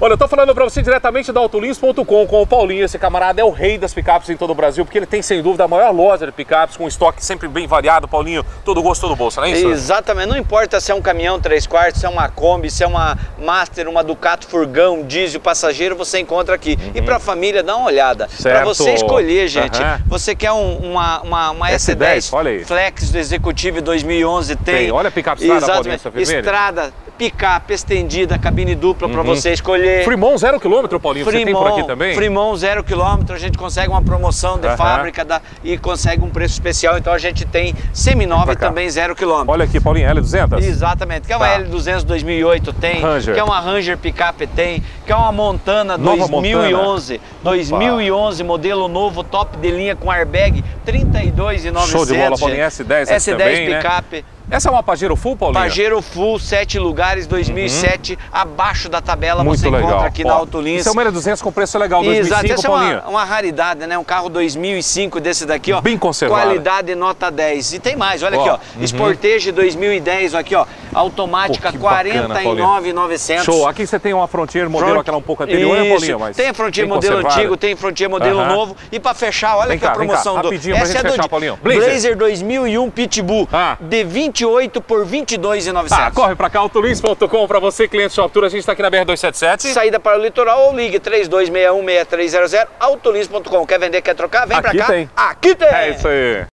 Olha, eu tô falando pra você diretamente da Autolins.com com o Paulinho. Esse camarada é o rei das picapes em todo o Brasil, porque ele tem, sem dúvida, a maior loja de picapes, com estoque sempre bem variado. Paulinho, todo gosto, todo bolso, não é isso? Exatamente, não importa se é um caminhão 3/4, se é uma Kombi, se é uma Master, uma Ducato furgão, diesel, passageiro, você encontra aqui. E pra família, dá uma olhada. Pra você escolher, gente, você quer uma S10 olha aí. Flex do Executive 2011, tem. Olha a picape estrada, Paulinho, essa vermelha. Estrada, picape estendida, cabine dupla pra você escolher. Fremont 0 km, Paulinho, você tem por aqui também? Fremont 0 km, a gente consegue uma promoção de fábrica e consegue um preço especial, então a gente tem seminova e também 0 km. Olha aqui, Paulinho, L200? Exatamente, quer uma L200 2008 tem, quer uma Ranger picape tem, quer uma Montana 2011, 2011, modelo novo, top de linha com airbag, 32.900. Show de bola, Paulinho, S10 S10 também, picape. Né? Essa é uma Pajero Full, Paulinho? Pajero Full, 7 lugares, 2007, abaixo da tabela. Muito você legal. Encontra aqui na Autolins. Esse é um L200 com preço legal, 2005, exato, essa Paulinho. é uma raridade, né? Um carro 2005 desse daqui, ó. Bem conservado. Qualidade nota 10. E tem mais, olha aqui, ó. Sportage 2010, aqui, ó. Automática, 49.900. Show. Aqui você tem uma Frontier modelo, aquela um pouco anterior, né, Paulinho? Mas tem a Frontier modelo antigo, tem Frontier modelo novo. E pra fechar, olha aqui a promoção do... Essa é do Paulinho. Blazer 2001 Pitbull, de 28 por 22.900. Corre pra cá, Autolins.com, pra você, cliente Shop Tour. A gente tá aqui na BR-277. Saída para o litoral ou ligue 3261-6300, Autolins.com. Quer vender, quer trocar? Vem pra cá. Tem. Aqui tem. É isso aí.